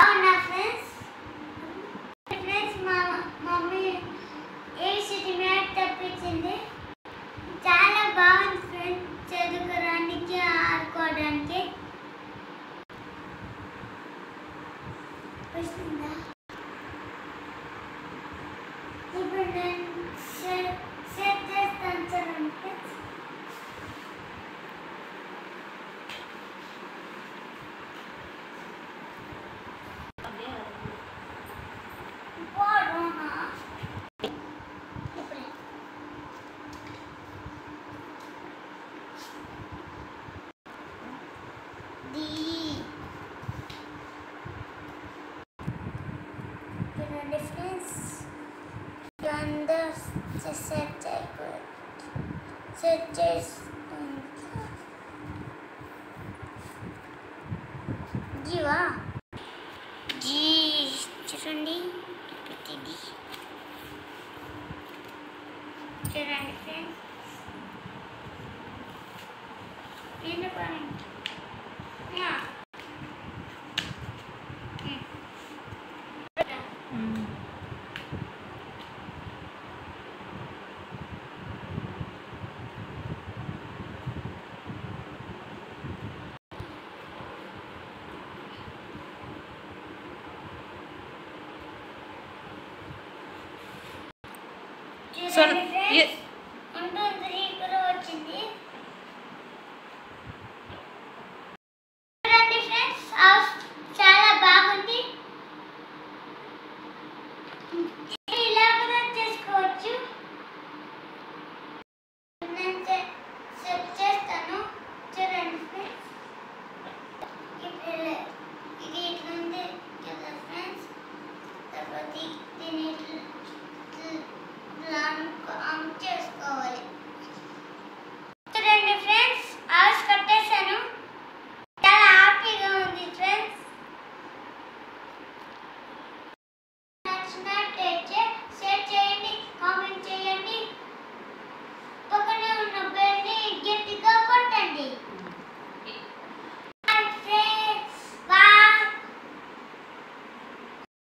అవునా friends? Friends మా mummy ఏసీటీ మ్యాట్ తెప్పించింది. చాలా బాగుంది ఫ్రెండ్స్, చదువుకోవడానికి ఆడుకోవడానికి. వస్తుందా? ఇప్పుడు నేను సెట్ చేస్తాను చూడండి ఫ్రెండ్స్. Friends, జీవా జీ చూడండి, చూడండి ఫ్రెండ్స్. నేను So